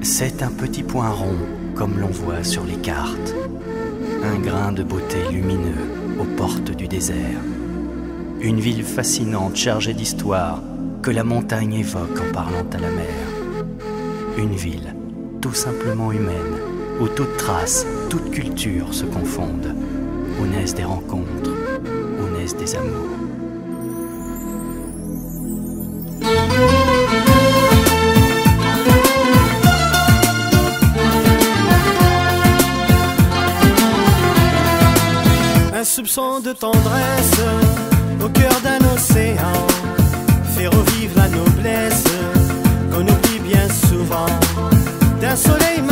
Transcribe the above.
C'est un petit point rond, comme l'on voit sur les cartes. Un grain de beauté lumineux aux portes du désert. Une ville fascinante chargée d'histoire que la montagne évoque en parlant à la mer. Une ville tout simplement humaine, où toute trace, toute culture se confondent, où naissent des rencontres, où naissent des amours. Un soupçon de tendresse au cœur d'un océan fait revivre la noblesse qu'on oublie bien souvent. D'un soleil